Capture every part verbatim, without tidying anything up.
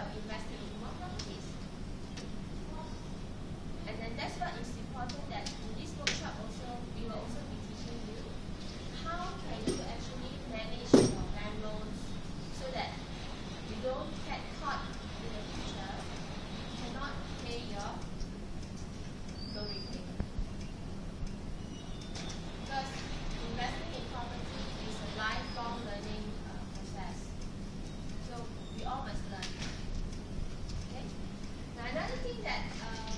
of investing in more properties. And then that's what is important, that in this workshop also, we will also be teaching you how can you actually manage your bank loans so that you don't get caught in the future, you cannot pay your loan repayment. Because investing in property is a lifelong learning uh, process. So we all must learn. Okay? Now another thing that uh,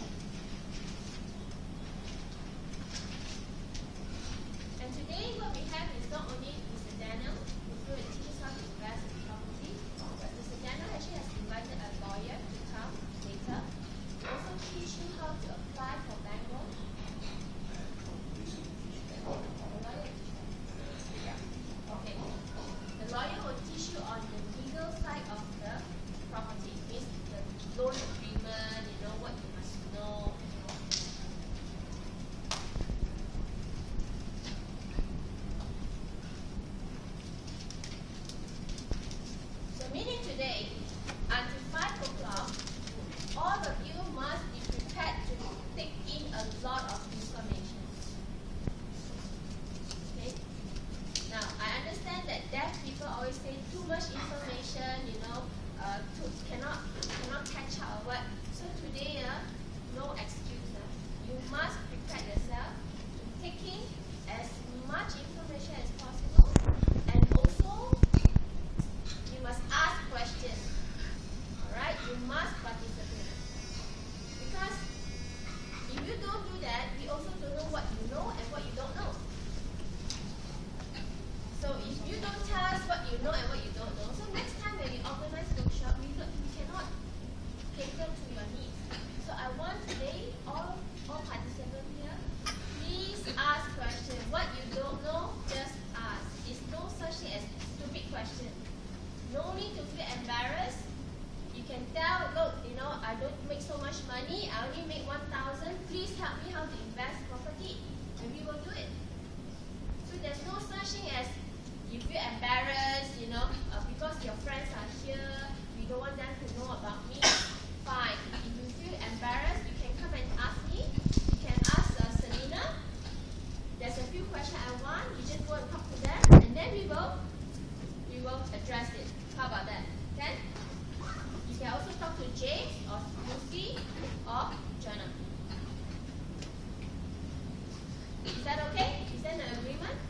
and today what we have is not only Mister Daniel who will teach us how to invest in property, but Mister Daniel actually has invited a lawyer to come later to also teach you how to apply for bank loan. Okay. The lawyer will teach you on the legal side of the property, means the loan agreement, you know, what you must know. So meaning today, until five o'clock, all of you must be prepared to take in a lot of information. Okay? Now, I understand that deaf people always say too much information, you know, uh, to, cannot cannot catch up or what. So today, uh, no excuse. Uh, you must prepare yourself to take in as much information as possible, and also you must ask questions. Alright? You must participate. Because if you don't do that, we also don't know what you know and what you don't know. So if you don't tell us what you know and what you don't know, so next time when we organize workshop, we, don't, we cannot cater to your needs. So I want today, all, all participants here, please ask questions. What you don't know, just ask. It's no such thing as stupid question. No need to feel embarrassed. You can tell, look, you know, I don't make so much money, I only make one thousand, please help me how to invest property, and we will do it. So there's no such thing as you feel embarrassed, you know, uh, because your friends are here, we don't want them to know about me. Fine. If you feel embarrassed, you can come and ask me. You can ask uh, Selena. There's a few questions I want. You just go and talk to them, and then we will, we will address it. How about that? Okay? You can also talk to James or Lucy or Jonah. Is that okay? Is that an agreement?